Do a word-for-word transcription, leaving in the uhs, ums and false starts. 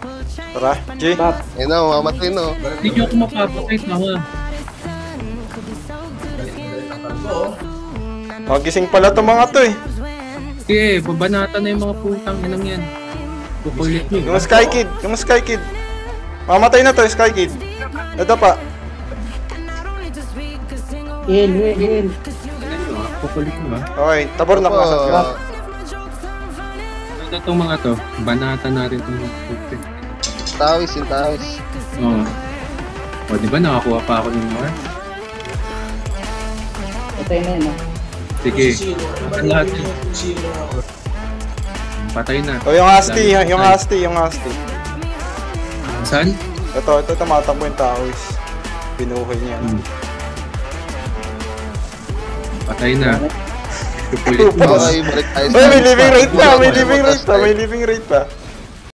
Tara, Jay. Ayun na, mamatay na. Hindi nyo ako mapapakit na ha. Magising pala to mga to eh. Sige, babanata na yung mga putang inang yan. Kukulit nyo. Yung Sky Kid, yung Sky Kid. Mamatay na to, Sky Kid. Ito pa. Heal, heal, heal. Kukulit nyo ha. Okay, tabor na pasok ka. Ito itong mga to, banata na rin itong mga putik. Tawis, yung tawis. Oo. O, di ba nakakuha pa ako ng mga? Patay na yun ah. Sige, ang lahat yun. Patay na. O yung Asti, yung Asti, yung Asti. Saan? Ito, ito tumatakbo yung tawis. Binuhay niya. Hmm. Patay na. Kukulit mo. Okay, balik tayo sa... Uy, may living rate pa, may living rate pa, may living rate pa.